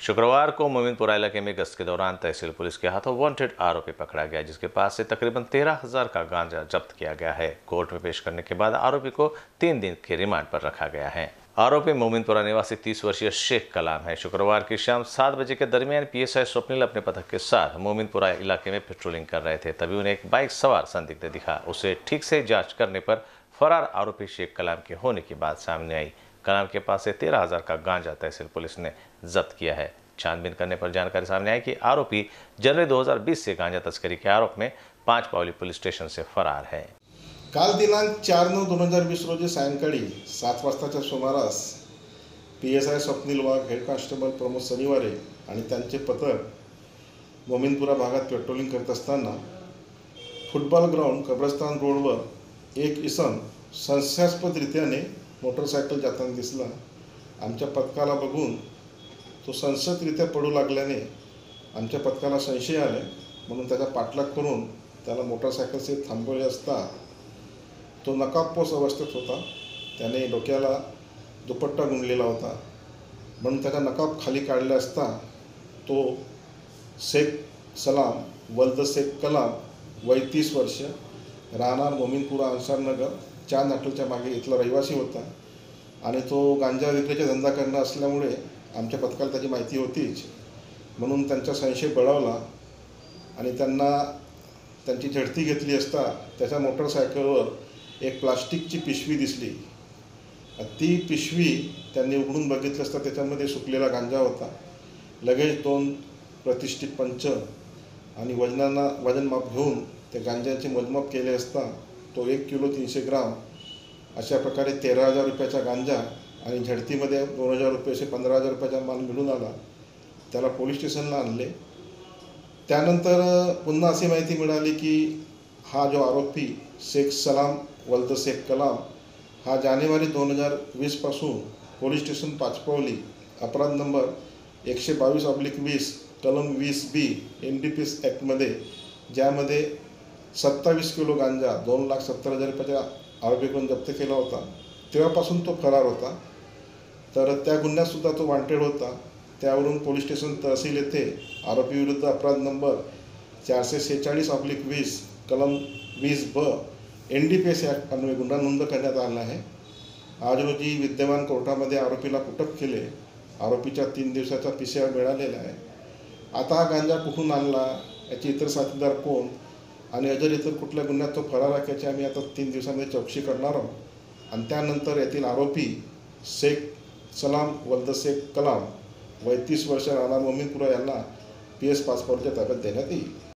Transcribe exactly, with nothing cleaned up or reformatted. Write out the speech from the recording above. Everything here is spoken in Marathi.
शुक्रवार को मोमिनपुरा इलाके में गश्त के दौरान तहसील पुलिस के हाथों वांटेड आरोपी पकड़ा गया, जिसके पास से तकरीबन तेरह हजार का गांजा जब्त किया गया है। कोर्ट में पेश करने के बाद आरोपी को तीन दिन के रिमांड पर रखा गया है। आरोपी मोमिनपुरा निवासी तीस वर्षीय शेख कलाम है। शुक्रवार की शाम सात बजे के दरमियान पीएसआई स्वप्निल अपने पथक के साथ मोमिनपुरा इलाके में पेट्रोलिंग कर रहे थे। तभी उन्हें एक बाइक सवार संदिग्ध दिखा। उसे ठीक से जांच करने पर फरार आरोपी शेख कलाम के होने की बात सामने आई। कलाम के पास से तेरह हजार का गांजा तहसील पुलिस ने जब्त किया है। छानबीन करने पर जानकारी सामने आई कि आरोपी जनवरी दो हजार बीस से गांजा तस्करी के आरोप में पांच पावली पुलिस स्टेशन से फरार है। काल दिनांक चार नऊ दोन हजार वीस रोजी सायंकाळी सात वाजताच्या सुमारास P S I Swapnil Wagh, head constable Pramod Shanivare आणि त्यांचे पथक मोमिनपुरा भागात पेट्रोलिंग करत असताना फुटबॉल ग्राउंड कब्रस्तान रोडवर एक इसम संशयास्पदरीत्याने मोटरसायकल जाताना दिसला। आमच्या पथकाला बघून तो संशयितरित्या पडू लागल्याने आमच्या पथकाला संशय आले, म्हणून त्याचा पाठलाग करून त्याला मोटरसायकलचे थांबवले असता तो नकाबपोश अवस्थेत होता। त्याने डोक्याला दुपट्टा गुंडलेला होता, म्हणून त्याचा नकाब खाली काढले असता तो शेख सलाम वल्द शेख कलाम, वय तीस वर्ष, राहणार मोमिनपुरा अंसारनगर चांद हॉटेलच्या मागे इथला रहिवासी होता आणि तो गांजा विक्रीचा धंदा करणार असल्यामुळे आमच्या पथकाला त्याची माहिती होतीच, म्हणून त्यांचा संशय बळावला आणि त्यांना त्यांची झडती घेतली असता त्याच्या मोटरसायकलवर एक प्लास्टिकची पिशवी दिसली। ती पिशवी त्यांनी उघडून बघितलं असता त्याच्यामध्ये सुकलेला गांजा होता। लगेच दोन प्रतिष्ठित पंच आणि वजनांना वजनमाप घेऊन ते गांजाचे मोजमाप केले असता तो एक किलो तीनशे ग्राम अशा प्रकारे तेरा हजार रुपयाचा गांजा आणि झडतीमध्ये दोन हजार रुपये असे पंधरा हजार रुपयाचा माल मिळून आला। त्याला पोलीस स्टेशनला आणले। त्यानंतर पुन्हा अशी माहिती मिळाली की हा जो आरोपी शेख सलाम वल्द शेख कलाम हा जानेवारी दोन हजार वीस पासून पोलीस स्टेशन पाचपावली अपराध नंबर एकशे बावीस अब्लिक वीस कलम वीस B N D P S ॲक्टमध्ये, ज्यामध्ये सत्तावीस किलो गांजा दोन लाख सत्तर हजार रुपयाच्या आरोपीकडून जप्त केला होता, तेव्हापासून तो फरार होता। तर त्या गुन्ह्यातसुद्धा तो वॉन्टेड होता। त्यावरून पोलीस स्टेशन तहसील येथे आरोपीविरुद्ध अपराध नंबर चारशे सेहेचाळीस अब्लिक वीस कलम वीस ब N D P S act अन्वये गुन्हा नोंद करण्यात आला आहे। आज रोजी विद्यमान कोर्टामध्ये आरोपीला कुटक केले। आरोपीच्या तीन दिवसाचा पी सी आर मिळालेला आहे। आता हा गांजा कुठून आणला, याचे इतर साथीदार कोण आणि अजर इतर कुठल्या गुन्ह्यात तो फरार आहे याची आम्ही आता तीन दिवसांमध्ये चौकशी करणार आहोत आणि त्यानंतर यातील आरोपी शेख सलाम वल्द शेख कलाम, वय तीस वर्ष, राहणार मोमिनपुरा यांना पी एस पासपोर्टच्या ताब्यात देण्यात येईल।